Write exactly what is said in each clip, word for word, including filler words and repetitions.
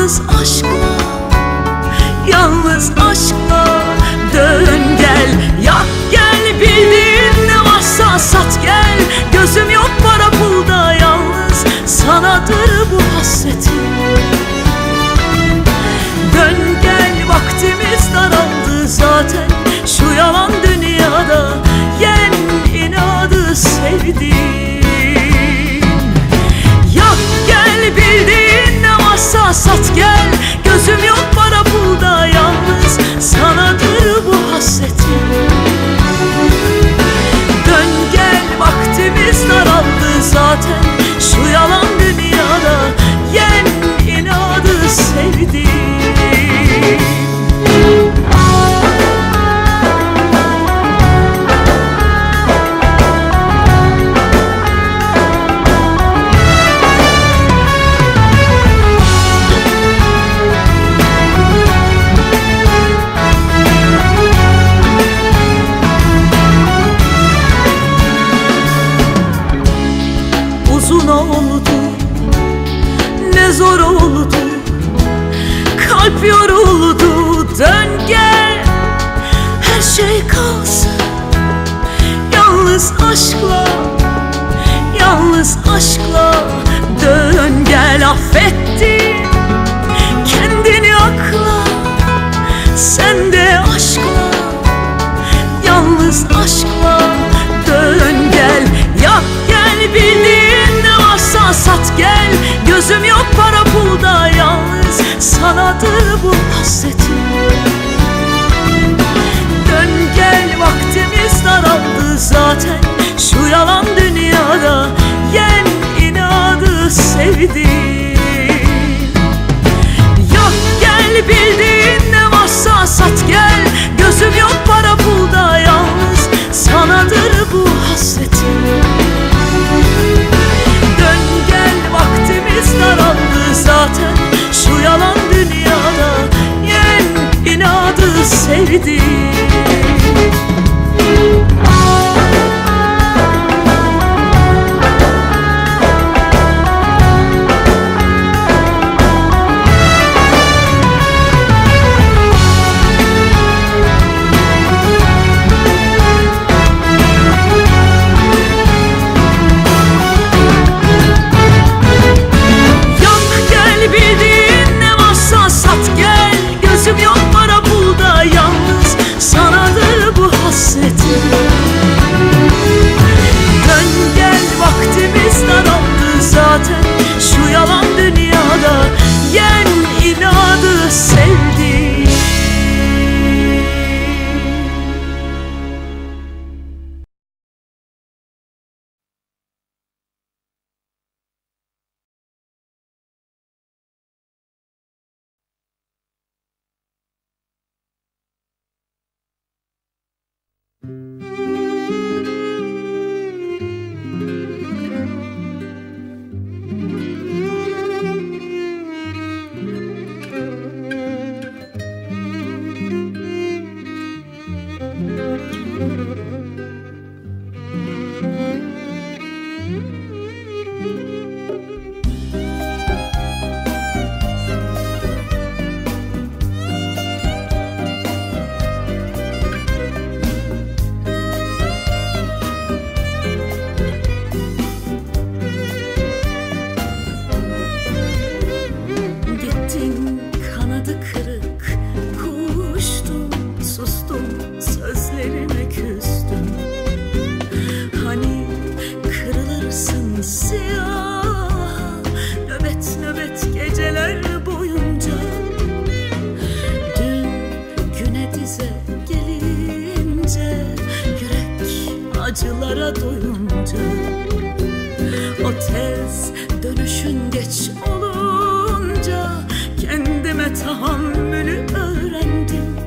Yalnız aşkla, yalnız aşkla dön gel. Yak gel, bildiğin ne varsa sat gel. Gözüm yok para pulda, yalnız sanadır bu hasretim. Dön gel, vaktimiz daraldı zaten şu yalan dünyada. Yen inadı sevdiğim. Yak gel, bildiğin ne varsa sat gel. Gözüm yok para pulda, yalnız sanadır bu hasretim. Dön gel, vaktimiz daraldı zaten şu yalan dünyada. Yen inadı sevdiğim. Uzun oldu, ne zor oldu, kalp yoruldu. Dön gel, her şey kalsın yalnız aşkla, yalnız aşkla dön gel. Affettin kendini akla, sen de aşkla, yalnız aşkla dön gel. Yak gel, bildiğin ne varsa sat gel. Gözüm yok para pulda, yalnız sanadır bu hasretim. Dön gel, vaktimiz daraldı zaten şu yalan dünyada. Yen inadı sevdiğim. Yak gel, bildiğin ne varsa sat gel. Gözüm yok para pulda, yalnız sanadır bu hasretim. Dön gel, vaktimiz daraldı zaten şu yalan dünyada. Yen inadı sevdiğim. Şu yalan dünyada yen inadı sevdiğim. Acılara doyunca, o tez dönüşün geç olunca kendime tahammülü öğrendim.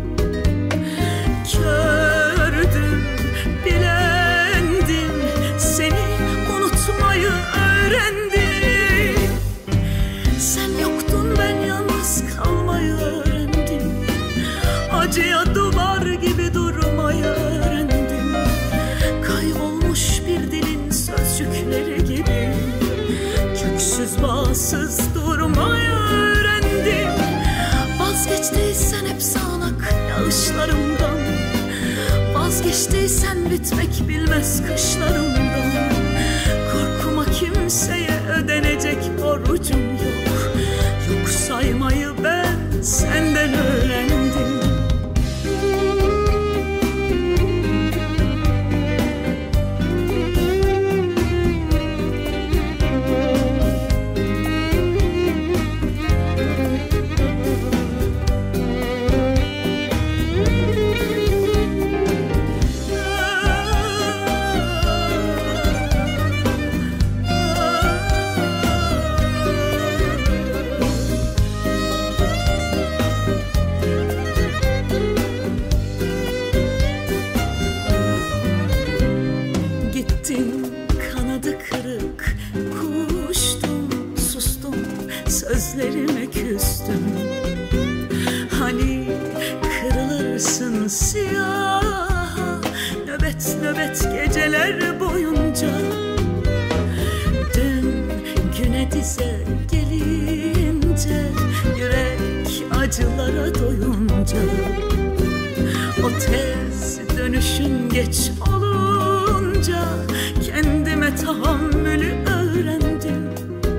Kördüm, bilendim, seni unutmayı öğrendim. Sen yoktun, ben yalnız kalmayı öğrendim. Acıya duvar gibi durmayı öğrendim. Kaybolmuş bir dilin sözcükleri gibi köksüz bağsız durmayı öğrendim. Vazgeçtiysen bitmek bilmez kışlarımdan. Korkma, kimseye ödenecek borcum yok. Yok saymayı ben senden öğrendim. Kanadı kırık kuştum, sustum, sözlerime küstüm. Hani kırılırsın siyaha, nöbet nöbet geceler boyunca. Dün güne dize gelince, yürek acılara doyunca. O tez dönüşün geç olunca, kendime tahammülü öğrendim.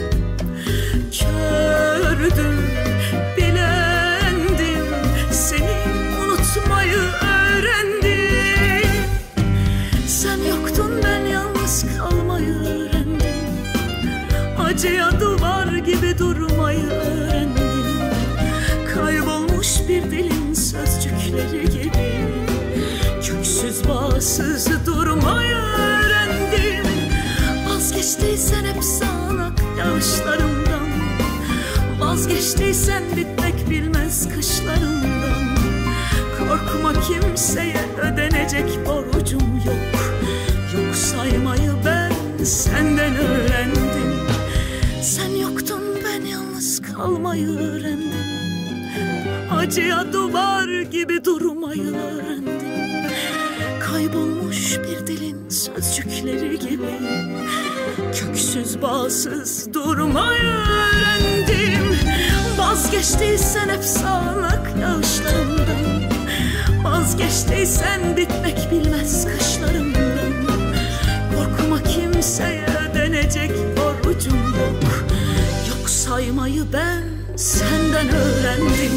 Kördüm, bilendim, seni unutmayı öğrendim. Sen yoktun, ben yalnız kalmayı öğrendim. Acıya duvar gibi durmayı öğrendim. Kaybolmuş bir dilin sözcükleri gibi, köksüz bağsız durmayı öğrendim. Vazgeçtiysen hep sağanak yağışlarımdan, vazgeçtiysen bitmek bilmez kışlarımdan. Korkma, kimseye ödenecek borcum yok. Yok saymayı ben senden öğrendim. Sen yoktun, ben yalnız kalmayı öğrendim. Acıya duvar gibi durmayı öğrendim. Kaybolmuş bir dilin sözcükleri gibi, köksüz bağsız durmayı öğrendim. Vazgeçtiysen hep sağanak yağışlarımdan, vazgeçtiysen bitmek bilmez kışlarımdan. Korkma, kimseye ödenecek borcum yok. Yok saymayı ben senden öğrendim.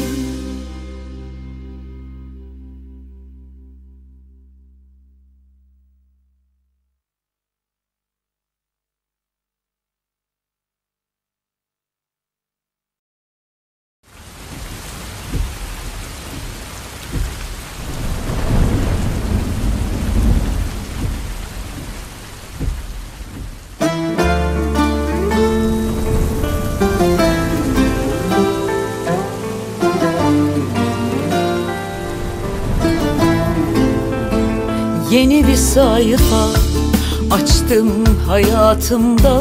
Yeni bir sayfa açtım hayatımda.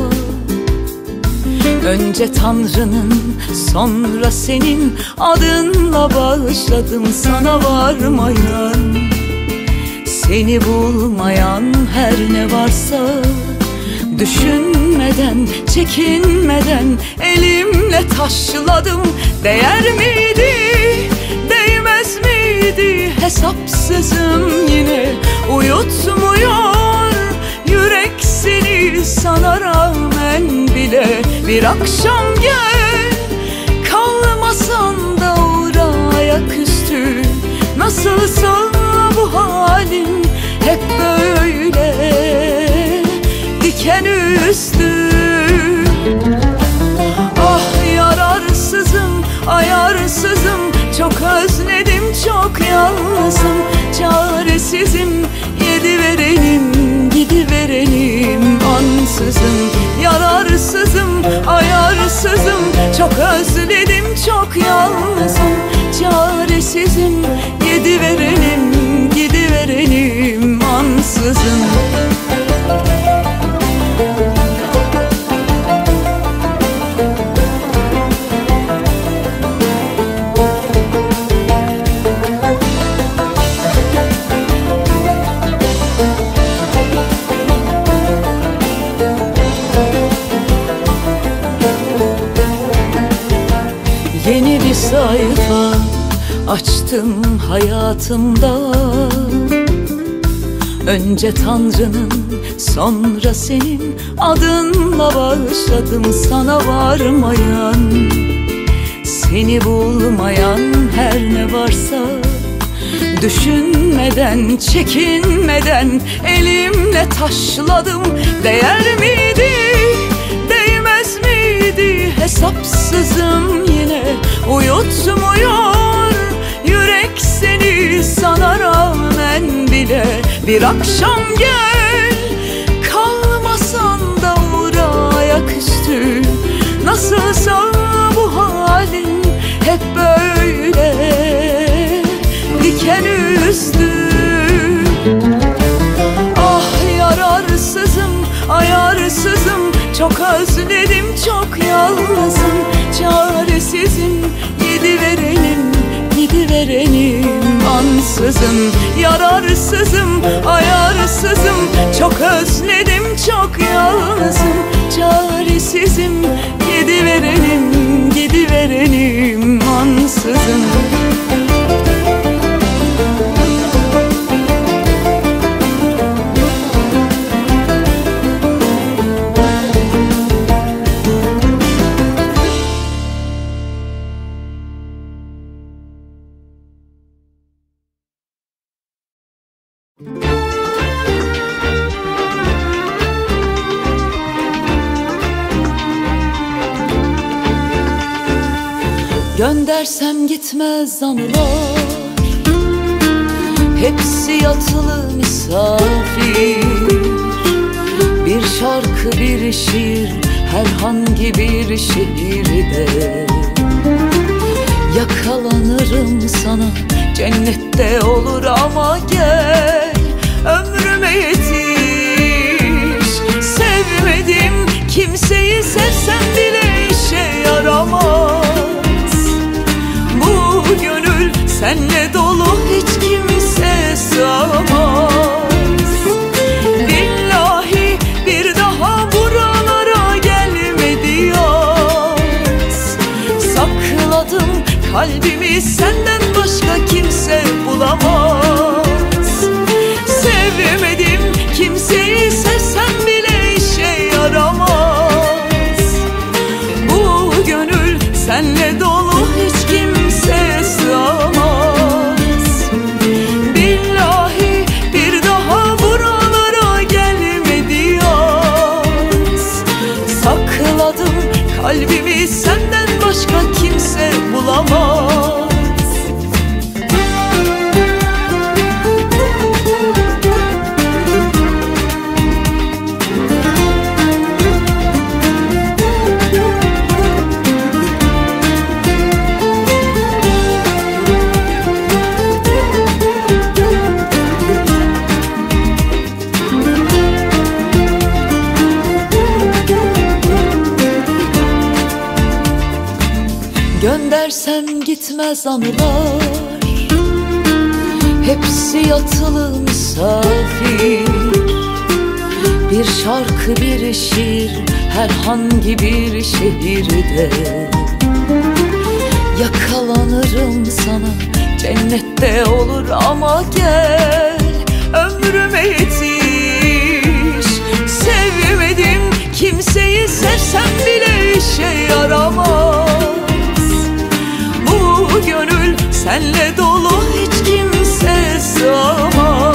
Önce Tanrı'nın, sonra senin adınla başladım sana varmayan. Seni bulmayan her ne varsa, düşünmeden, çekinmeden elimle taşladım. Değer miydi, değmez miydi? Hesapsızım yine uyutmuyor yürek seni sana rağmen bile. Bir akşam gel, kalmasan da uğra ayaküstü. Nasılsa bu halin hep böyle diken üstü. Ah yararsızım, ayarsızım, çok özledim, çok yalnızım, çaresizim, yediverenim, gidiverenim ansızın. Yararsızım, ayarsızım, çok özledim, çok yalnızım, çaresizim, yediverenim, gidiverenim ansızın. Yeni bir sayfa açtım hayatımda. Önce Tanrı'nın, sonra senin adınla başladım sana varmayan. Seni bulmayan her ne varsa, düşünmeden, çekinmeden elimle taşladım. Değer miydi, değmez miydi? Hesapsızım yine uyutmuyor yürek seni sana rağmen bile. Bir akşam gel, kalmasan da uğra ayaküstü. Nasılsa bu halin hep böyle diken üstü. Ah yararsızım, ayarsızım, çok özledim, çok yalnızım, çaresizim, gidiverenim, gidiverenim ansızın. Yararsızım, ayarsızım, çok özledim, çok yalnızım, çaresizim, gidiverenim, gidiverenim ansızın. Göndersem gitmez anılar, hepsi yatılı misafir. Bir şarkı, bir şiir, herhangi bir şehirde. Yakalanırım sana, cennette olur ama gel ömrüme yetiş. Sevmedim kimseyi, sevsem bile işe yaramaz. Bu gönül senle dolu, hiç kimse sığamaz. Billahi bir daha buralara gelme diyaz. Sakladım kalbimi, senden başka kimse bulamaz. Sevmedim kimseyi, sevsem bile işe yaramaz. Bu gönül senle dolu, hiç kimse sığamaz. Billahi bir daha buralara gelme diyaz. Sakladım kalbimi, senden başka kimse bulamaz. Göndersem gitmez anılar, hepsi yatılı misafir. Bir şarkı, bir şiir, herhangi bir şehirde. Yakalanırım sana, cennette olur ama gel ömrüme yetiş. Sevmedim kimseyi, sevsem bile işe yaramaz. Bu gönül senle dolu, hiç kimse sığamaz.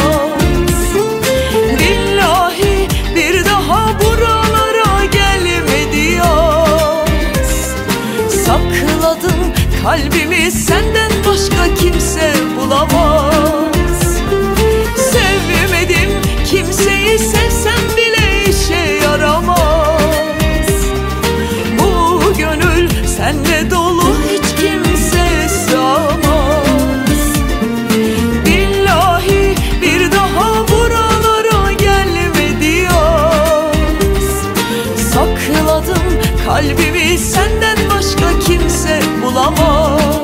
Billahi bir daha buralara gelme diyaz. Sakladım kalbimi, senden başka kimse bulamaz. Sevmedim kimseyi, sevsem bile işe yaramaz. Bu gönül senle dolu, hiç kimse sığamaz. Billahi bir daha buralara gelme diyaz. Sakladım kalbimi, senden başka kimse bulamaz.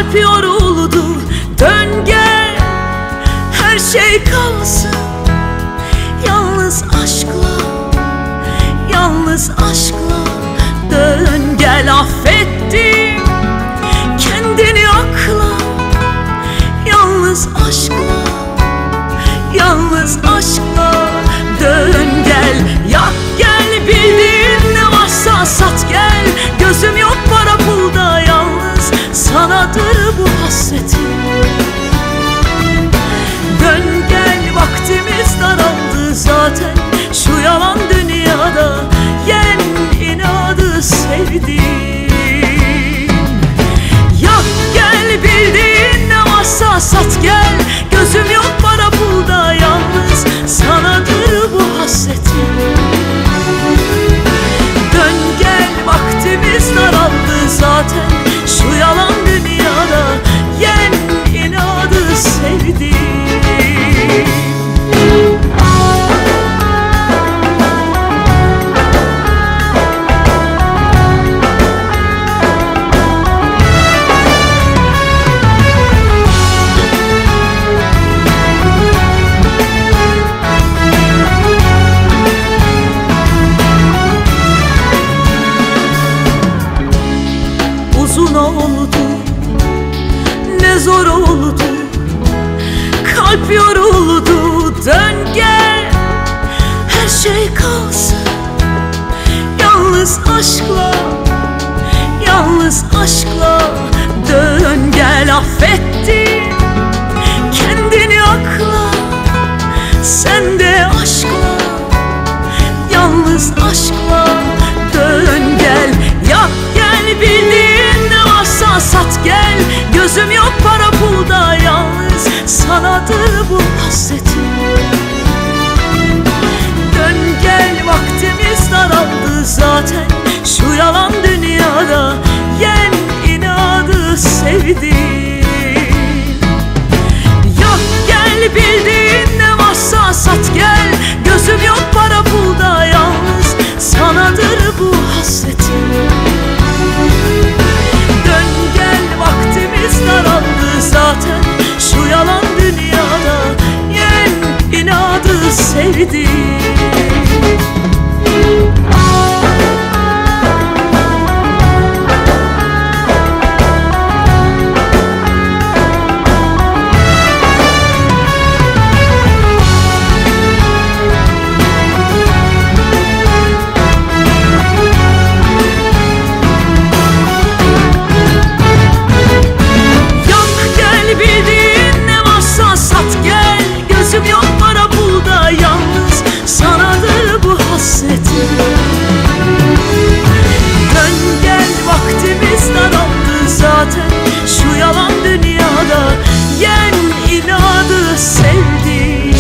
Kalp yoruldu, dön gel, her şey kalsın. Yalnız aşkla, yalnız aşkla dön gel. Affettim kendini akla, yalnız aşkla, yalnız aşkla dön gel. Yak gel, bildiğin ne varsa sat gel. Gözüm yok para pulda, yalnız sanadır bu hasretim. Dön gel, vaktimiz daraldı zaten şu yalan dünyada. Yen inadı sevdim. Yak gel, bildiğin ne varsa sat gel. Gözüm yok para pulda, yalnız sanadır bu hasretim. Dön gel, vaktimiz daraldı zaten şu yalan dünyada. Yen inadı sevdim. Uzun oldu, ne zor oldu, kalp yoruldu, dön gel, her şey kalsın. Yalnız aşkla, yalnız aşkla dön gel. Affettim kendini akla, sen de aşkla, yalnız aşkla dön gel. Yak gel, bildiğin ne varsa sat gel. Gözüm yok para pulda, yalnız sanadır bu hasretim. Dön gel, vaktimiz daraldı zaten şu yalan dünyada. Yen inadı sevdim. Yak gel, bildiğin ne varsa sat gel. Gözüm yok para pulda, yalnız sanadır bu hasretim. Dön gel, vaktimiz daraldı zaten şu yalan dünyada. Yen inadı sevdim. Şu yalan dünyada yen inadı sevdim.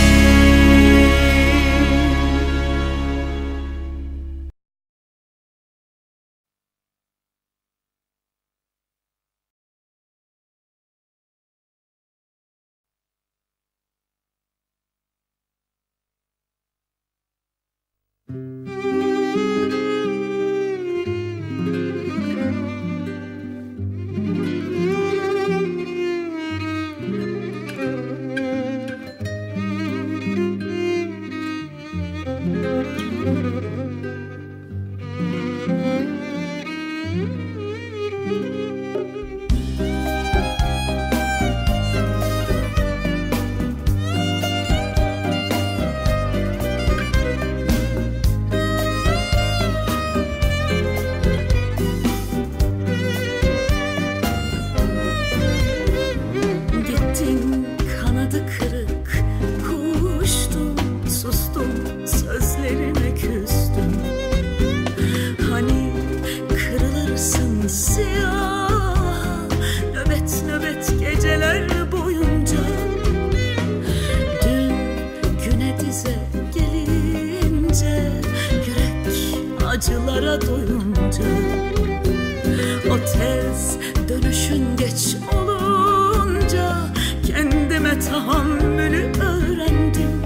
acılara doyunca, o tez dönüşün geç olunca kendime tahammülü öğrendim.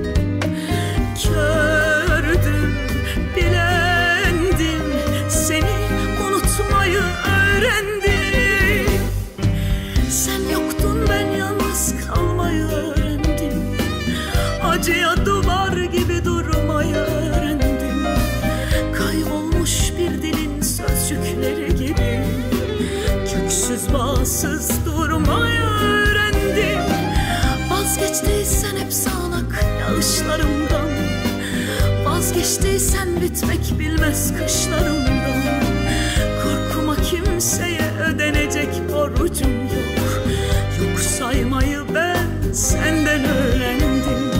Kördüm, bilendim, seni unutmayı öğrendim. bağsız durmayı öğrendim. Vazgeçtiysen hep sağanak yağışlarımdan, vazgeçtiysen bitmek bilmez kışlarımdan. Korkuma kimseye ödenecek borcum yok. Yok saymayı ben senden öğrendim.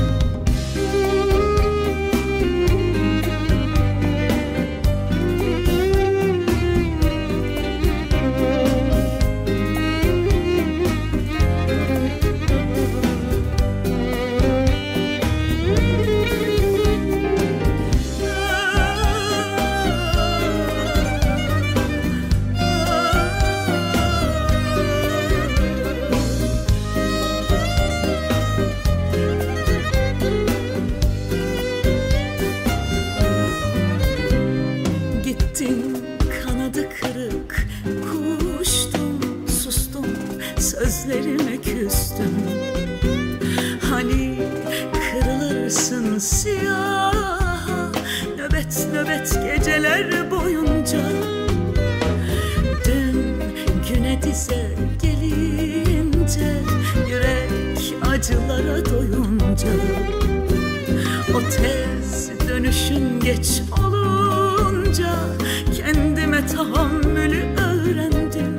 Kanadı kırık kuştum, sustum, sözlerime küstüm. Hani kırılırsın siyaha, nöbet nöbet geceler boyunca. Dün güne dize gelince, yürek acılara doyunca. O tez dönüşün geç olunca kendime tahammülü öğrendim.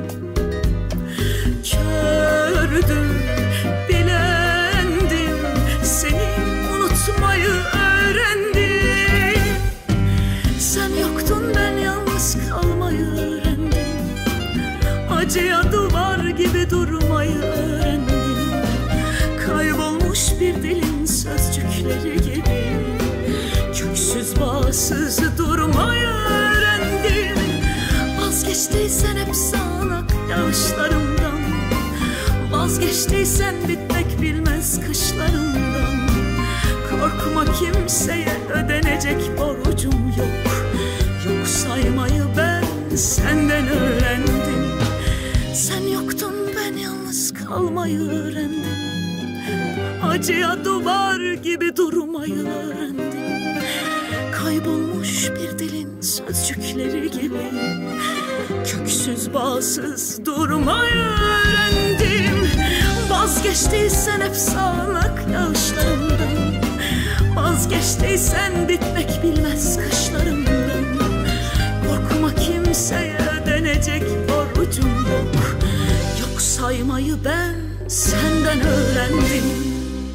Kördüm, bilendim, seni unutmayı öğrendim. Sen yoktun, ben yalnız kalmayı öğrendim. Acıya duvar gibi durmayı öğrendim. Kaybolmuş bir dilin sözcükleri gibi köksüz bağsız durmayı öğrendim. Vazgeçtiysen hep sağanak yağışlarımdan, vazgeçtiysen bitmek bilmez kışlarımdan. Korkma kimseye ödenecek borcum yok. Yok saymayı ben senden öğrendim. Sen yoktun, ben yalnız kalmayı öğrendim. Acıya duvar gibi durmayı öğrendim. Kaybolmuş bir dilin sözcükleri gibi köksüz bağsız durmayı öğrendim. Vazgeçtiysen hep sağanak yağışlarımdan, vazgeçtiysen bitmek bilmez kışlarımdan. Korkma kimseye ödenecek borcum yok. Yok saymayı ben senden öğrendim.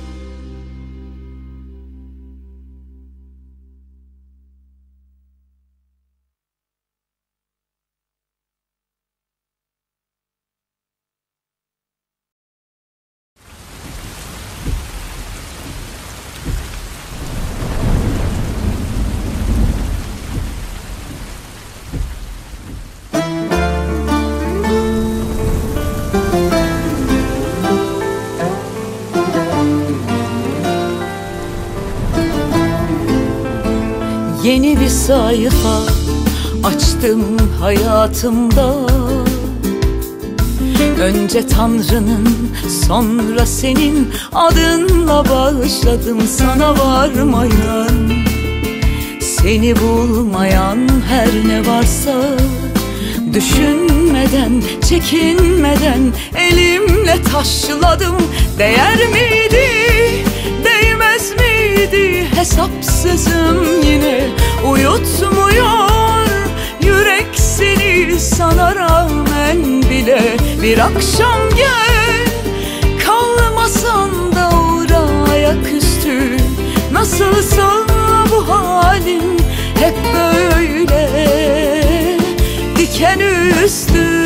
Yeni bir sayfa açtım hayatımda. Önce Tanrı'nın, sonra senin adınla başladım sana varmayan. Seni bulmayan her ne varsa, düşünmeden, çekinmeden elimle taşladım. Değer miydi, değmez miydi? Hesapsızım yine uyutmuyor yürek seni sana rağmen bile. Bir akşam gel, kalmasan da uğra ayaküstü. Nasılsa bu halin hep böyle diken üstü.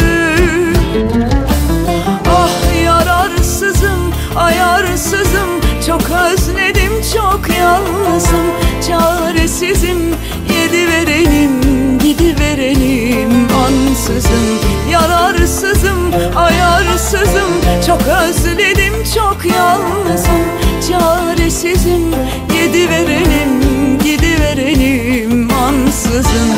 Ah yararsızım, ayarsızım, çok özledim, çok yalnızım, çaresizim, yediverenim, gidiverenim ansızın. Yararsızım, ayarsızım, çok özledim, çok yalnızım, çaresizim, yediverenim, gidiverenim ansızın.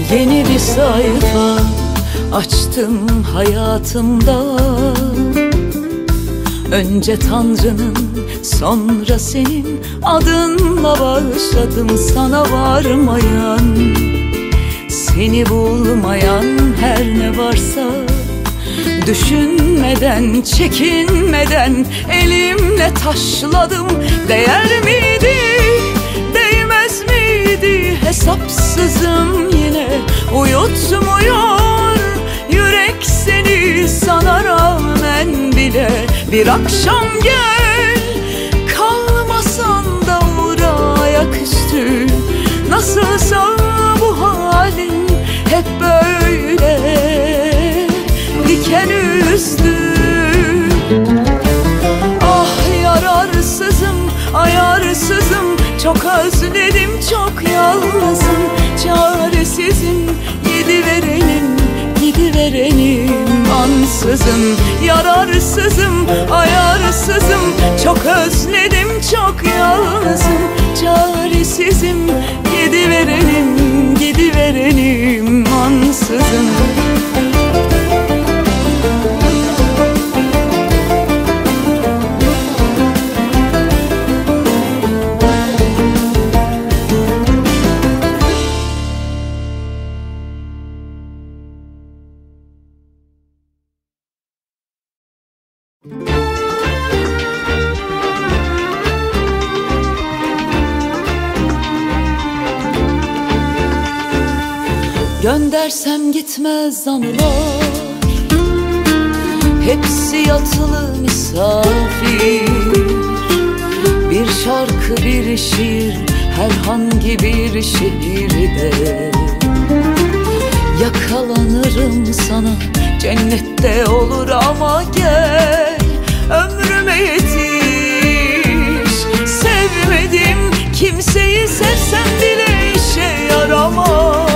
Yeni bir sayfa açtım hayatımda. Önce Tanrı'nın, sonra senin adınla başladım sana varmayan. Seni bulmayan her ne varsa, düşünmeden, çekinmeden elimle taşladım. Değer miydi, değmez miydi? Hesapsızım yine uyutmuyor yürek seni sana rağmen bile. Bir akşam gel, kalmasan da uğra ayaküstü. Nasılsa bu halin hep böyle diken üstü. Ah yararsızım, ayarsızım, çok özledim, çok yalnızım, çaresizim, gidiverenim, gidiverenim ansızın. Yararsızım, ayarsızım, çok özledim, çok yalnızım, çaresizim, gidiverenim, gidiverenim ansızın. Göndersem gitmez anılar, hepsi yatılı misafir. Bir şarkı, bir şiir, herhangi bir şehirde. Yakalanırım sana, cennette olur ama gel ömrüme yetiş. Sevmedim kimseyi, sevsem bile işe yaramaz.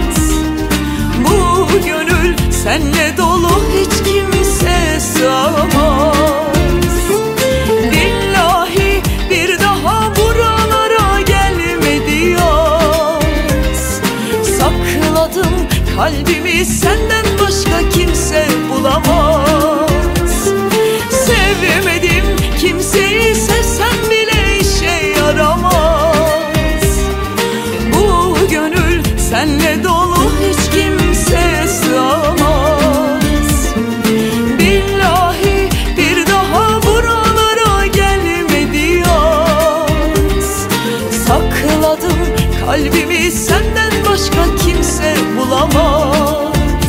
Bu gönül senle dolu, hiç kimse sığamaz. Billahi bir daha buralara gelme diyaz. Sakladım kalbimi, senden başka kimse bulamaz. Sevmedim kimseyi, sevsem bile işe yaramaz. Bu gönül senle dolu, hiç kimse sığamaz. Billahi bir daha buralara gelme diyaz. Sakladım kalbimi, senden başka kimse bulamaz.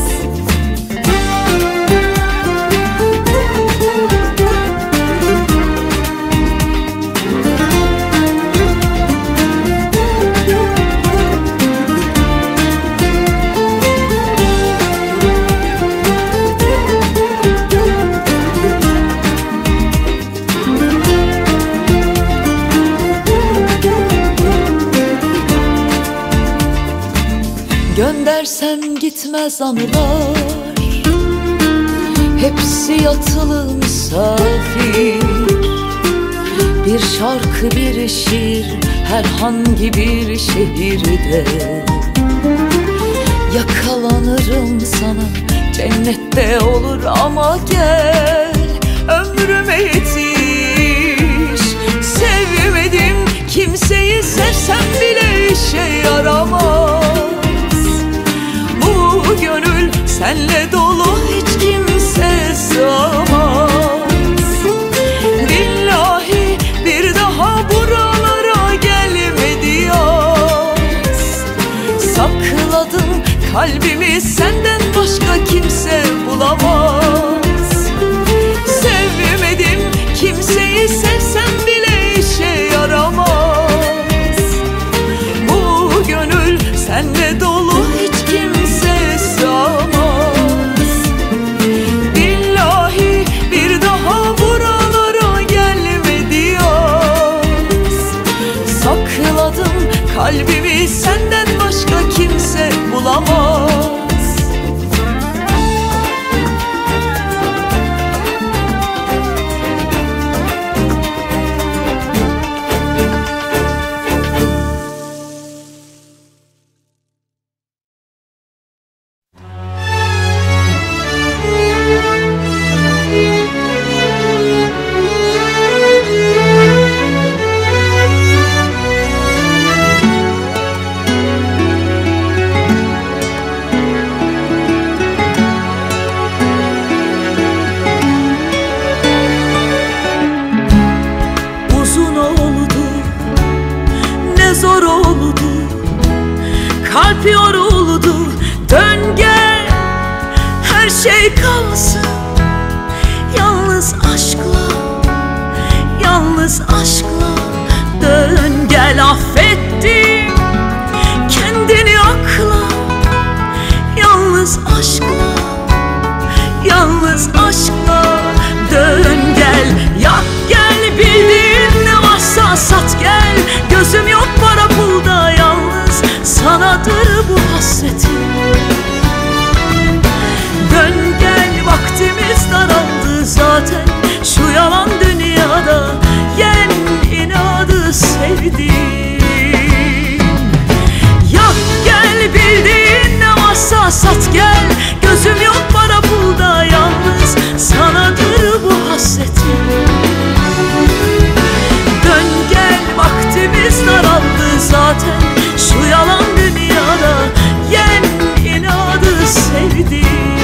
Göndersem gitmez anılar, hepsi yatılı misafir. Bir şarkı, bir şiir, herhangi bir şehirde. Yakalanırım sana, cennette olur ama gel ömrüme yetiş. Sevmedim kimseyi, sevsem bile işe yaramaz. Bu gönül senle dolu, hiç kimse sığamaz. Billahi bir daha buralara gelme diyaz. Sakladım kalbimi, senden başka kimse bulamaz. Sevmedim kimseyi, sevsem bile işe yaramaz. Bu gönül senle dolu, hiç kimse sığamaz. Billahi bir daha buralara gelme diyaz. Sakladım kalbimi, senden başka kimse bulamaz. yoruldu. Dön gel, her şey kalsın. Yalnız aşkla, yalnız aşkla. Dön gel, affettim kendini akla. Yalnız aşkla, yalnız aşkla. Dön gel, yak gel, bildiğin ne varsa sat gel. Gözüm yok para pulda, yalnız sanadır bu hasretim. Dön gel, vaktimiz daraldı zaten şu yalan dünyada. Yen inadı sevdim. Yak gel, bildiğin ne varsa sat gel. Gözüm yok para pulda, yalnız sanadır bu hasretim. Dön gel, vaktimiz daraldı zaten şu yalan dünyada. Yen inadı sevdim.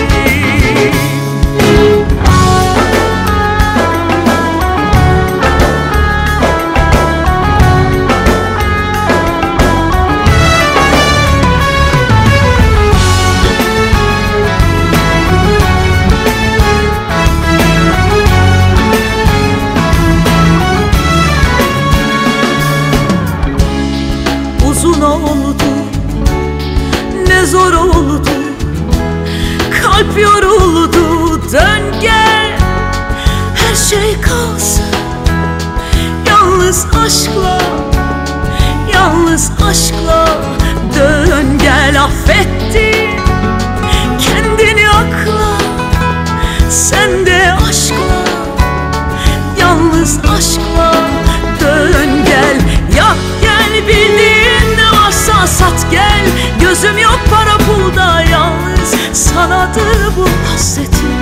Uzun oldu, ne zor oldu, kalp yoruldu. Dön gel, her şey kalsın. Yalnız aşkla, yalnız aşkla. Dön gel, affettim kendini akla. Sen de aşkla, yalnız aşkla. Dön gel, yak gel, bildiğin ne varsa sat gel. Gözüm yok para pulda, yalnız sanadır bu hasretim.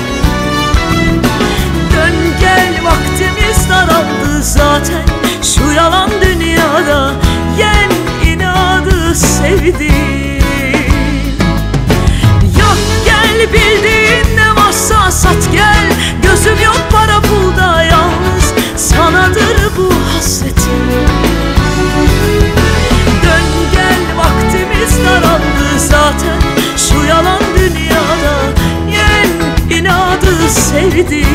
Dön gel, vaktimiz daraldı zaten şu yalan dünyada. Yen inadı sevdim. Yak gel, bildiğin ne varsa sat gel. Gözüm yok para pulda, yalnız sanadır bu hasretim. Dön gel, vaktimiz daraldı zaten şu yalan dünyada. Yen inadı sevdim.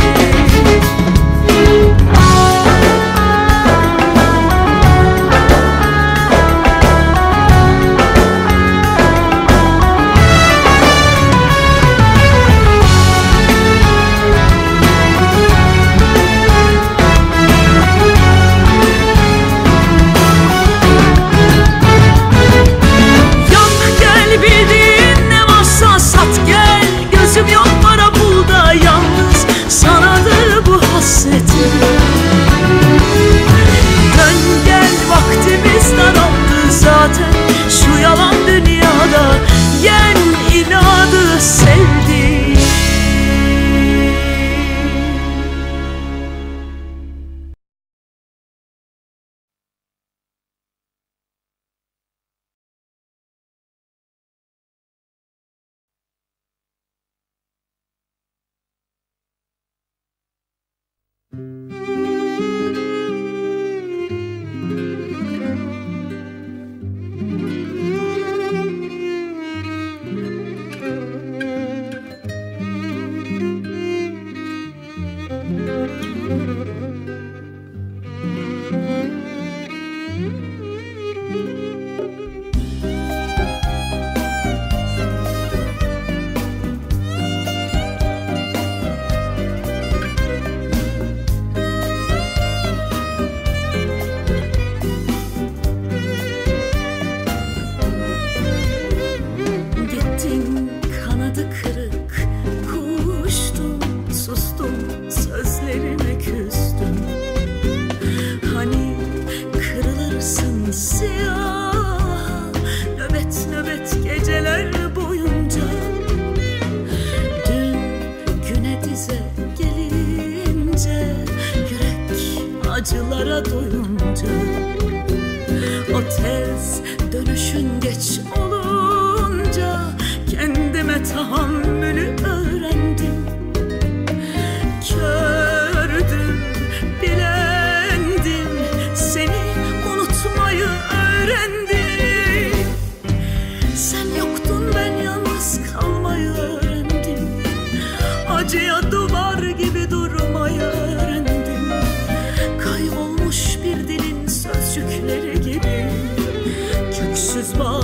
Şu yalan dünyada yen inadı sevdim.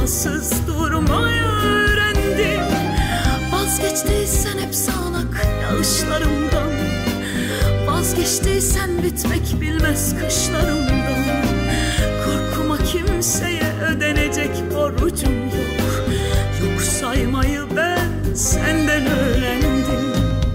vefasız durmayı öğrendim. Vazgeçtiysen hep sağanak yağışlarımdan, vazgeçtiysen bitmek bilmez kışlarımdan. Korkuma kimseye ödenecek borcum yok. Yok saymayı ben senden öğrendim.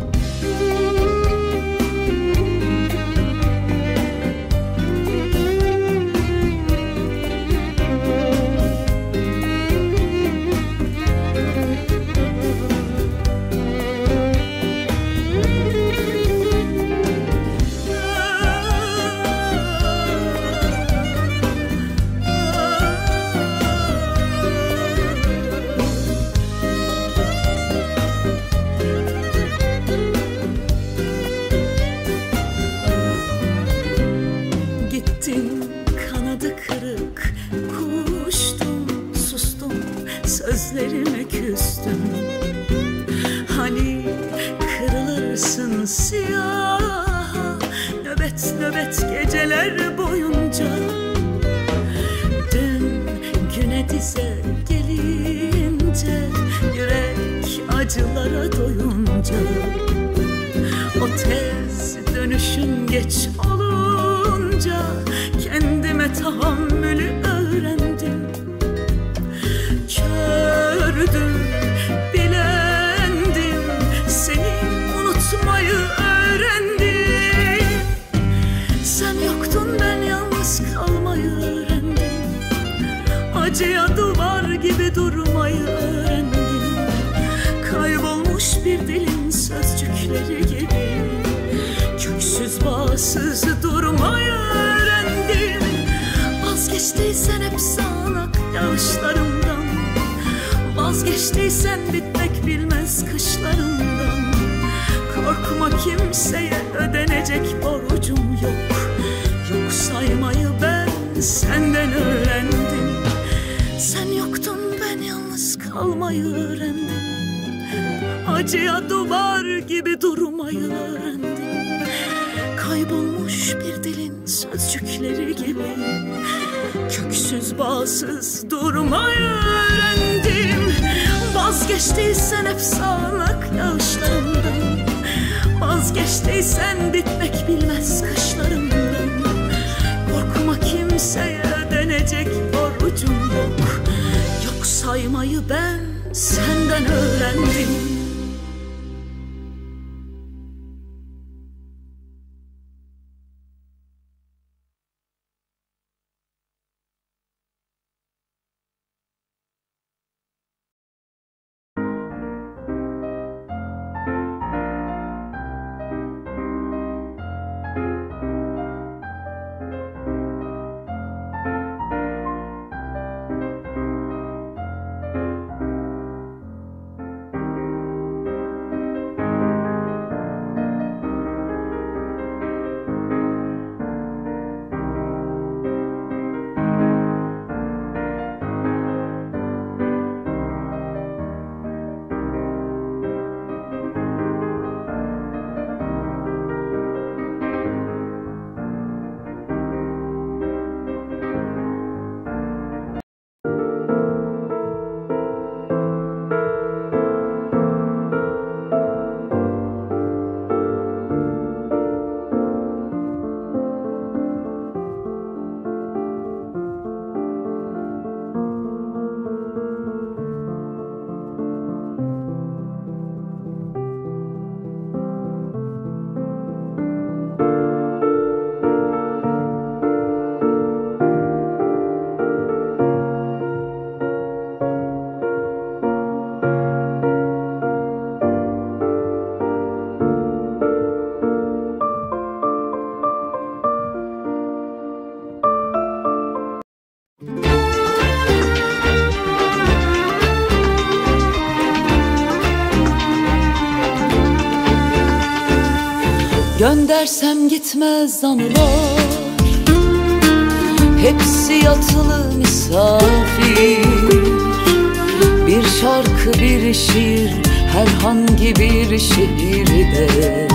Kanadı kırık kuştum, sustum, sözlerime küstüm. Hani kırılırsın siyaha, nöbet nöbet geceler boyunca. Dün güne dize gelince, yürek acılara doyunca. O tez dönüşün geç olunca kendime tahammülü öğrendim. Kördüm, bilendim, seni unutmayı öğrendim. Sen yoktun, ben yalnız kalmayı öğrendim. Acıya duvar gibi durmayı öğrendim. Kaybolmuş bir dilin sözcükleri gibi köksüz bağsız durmayı öğrendim. Vazgeçtiysen hep sağanak yağışlarımdan, vazgeçtiysen bitmek bilmez kışlarımdan. Korkma kimseye ödenecek borcum yok. Yok saymayı ben senden öğrendim. Sen yoktun, ben yalnız kalmayı öğrendim. Acıya duvar gibi durmayı öğrendim. Kaybolmuş bir dilin sözcükleri gibi köksüz bağsız durmayı öğrendim. Vazgeçtiysen hep sağanak yağışlarımdan, vazgeçtiysen bitmek bilmez kışlarımdan. Korkma kimseye ödenecek borcum yok. Yok saymayı ben senden öğrendim. Göndersem gitmez anılar, hepsi yatılı misafir. Bir şarkı, bir şiir, herhangi bir şehirde.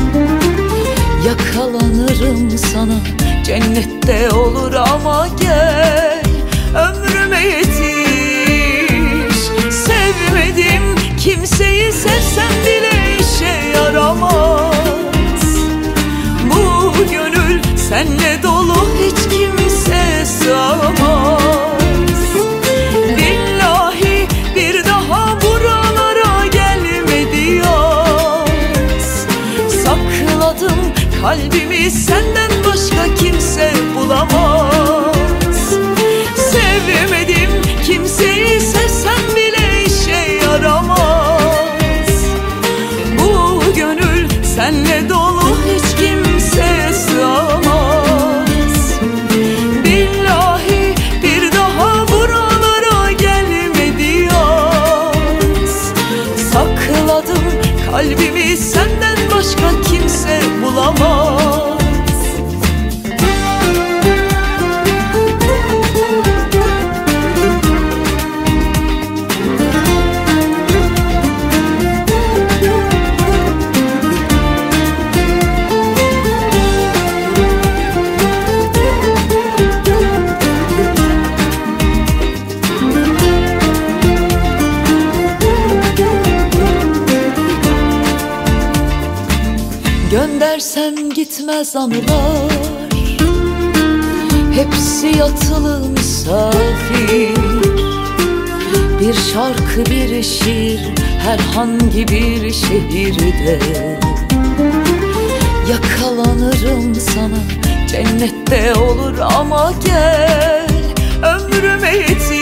Yakalanırım sana, cennette olur ama gel ömrüme yetir. senle dolu hiç kimse sığamaz. Billahi bir daha buralara gelme diyaz. Sakladım kalbimi senden başka kimse bulamaz. Sevmedim kimseyi, sevsem bile işe yaramaz. Bu gönül senle dolu hiç kimse sığamaz. Billahi bir daha buralara gelmedi yaz. Sakladım kalbimi senden başka kimse bulamaz. Göndersem gitmez anılar, hepsi yatılı misafir. Bir şarkı bir şiir herhangi bir şehirde. Yakalanırım sana, cennette olur ama gel ömrüme yetiş.